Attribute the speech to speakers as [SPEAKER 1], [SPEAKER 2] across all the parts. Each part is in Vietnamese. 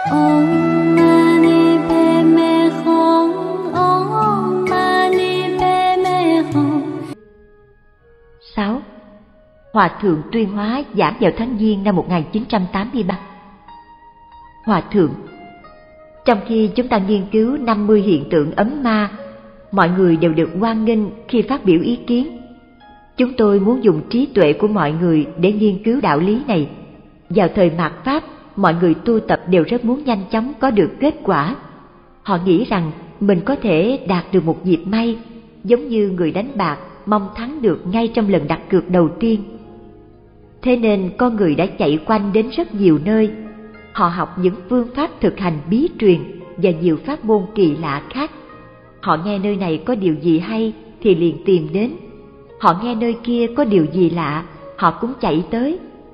[SPEAKER 1] Om Mani Padme Hum. Om Mani Padme Hum.
[SPEAKER 2] 6. Hòa thượng Tuyên Hóa giảng vào tháng Giêng năm 1983. Hòa thượng: trong khi chúng ta nghiên cứu 50 hiện tượng ấm ma, mọi người đều được hoan nghênh khi phát biểu ý kiến. Chúng tôi muốn dùng trí tuệ của mọi người để nghiên cứu đạo lý này. Vào thời mạt Pháp, mọi người tu tập đều rất muốn nhanh chóng có được kết quả. Họ nghĩ rằng mình có thể đạt được một dịp may, giống như người đánh bạc mong thắng được ngay trong lần đặt cược đầu tiên. Thế nên con người đã chạy quanh đến rất nhiều nơi. Họ học những phương pháp thực hành bí truyền và nhiều pháp môn kỳ lạ khác. Họ nghe nơi này có điều gì hay thì liền tìm đến. Họ nghe nơi kia có điều gì lạ, họ cũng chạy tới.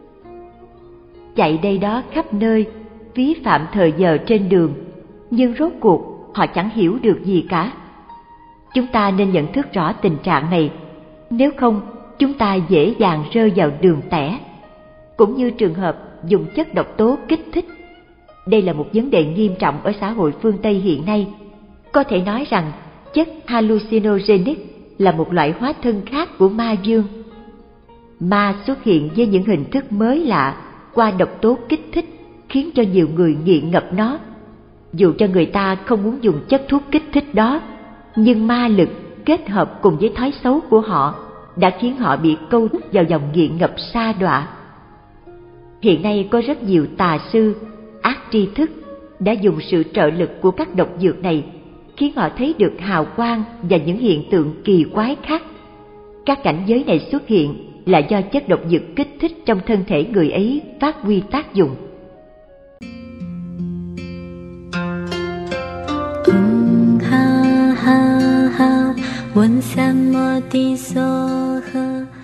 [SPEAKER 2] Chạy đây đó khắp nơi, phí phạm thời giờ trên đường, nhưng rốt cuộc họ chẳng hiểu được gì cả. Chúng ta nên nhận thức rõ tình trạng này, nếu không chúng ta dễ dàng rơi vào đường tẻ. Cũng như trường hợp dùng chất độc tố kích thích. Đây là một vấn đề nghiêm trọng ở xã hội phương Tây hiện nay. Có thể nói rằng chất hallucinogenic là một loại hóa thân khác của ma dương. Ma xuất hiện với những hình thức mới lạ qua độc tố kích thích, khiến cho nhiều người nghiện ngập nó. Dù cho người ta không muốn dùng chất thuốc kích thích đó, nhưng ma lực kết hợp cùng với thói xấu của họ đã khiến họ bị câu thúc vào dòng nghiện ngập sa đọa. Hiện nay có rất nhiều tà sư, ác tri thức đã dùng sự trợ lực của các độc dược này, khiến họ thấy được hào quang và những hiện tượng kỳ quái khác. Các cảnh giới này xuất hiện là do chất độc dược kích thích trong thân thể người ấy phát huy tác dụng.
[SPEAKER 1] Ha ha ha, Vân Sam Mô Ti So Ha.